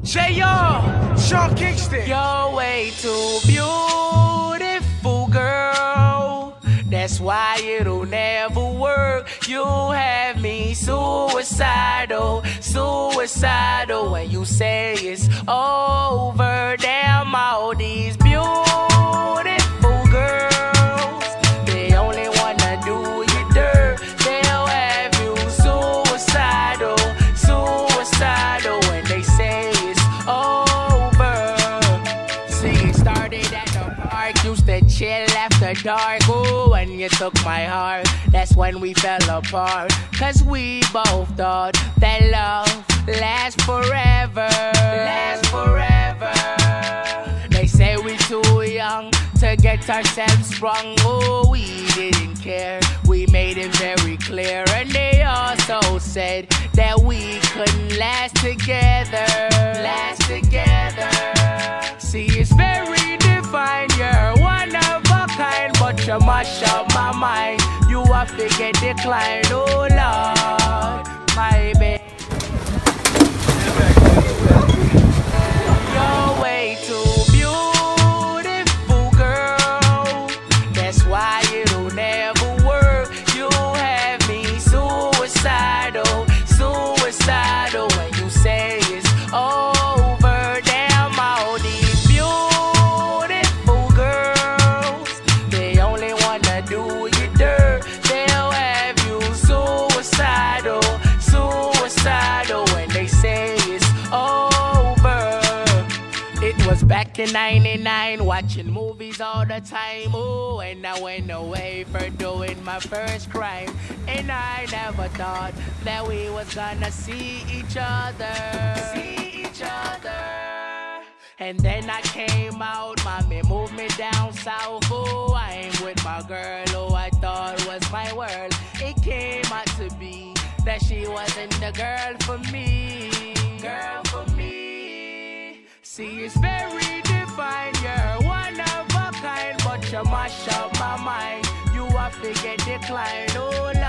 J.R. Sean Kingston. You're way too beautiful, girl. That's why it'll never work. You have me suicidal, suicidal. When you say it's over, damn all these beautiful girls, they only wanna do you dirt. They'll have you suicidal, suicidal. When they say it's over. See, it started at the park, used to chill after dark. Ooh, when you took my heart, that's when we fell apart. Cause we both thought that love lasts forever. Lasts forever. They say we too young to get ourselves sprung. Oh, we didn't care, we made it very clear. And they also said that we couldn't last together. Last together. See, it's very defined, you're one of a kind, but you mash up my mind. You have to get declined, oh Lord, my baby. You're way too beautiful, girl. That's why it'll never work. You have me suicidal, suicidal. When you say it's over, damn all these beautiful girls, they only wanna do you dirt. They'll have you suicidal, suicidal. When they say it's over. It was back in '99, watching movies all the time. Ooh, and I went away for doing my first crime. And I never thought that we was gonna see each other. See each other. And then I came out, mommy moved me down south. Oh, I'm with my girl who I thought was my world. It came out to be that she wasn't the girl for me. Girl for me. See, it's very defined, you're one of a kind, but you mash up my mind. You have to get declined, oh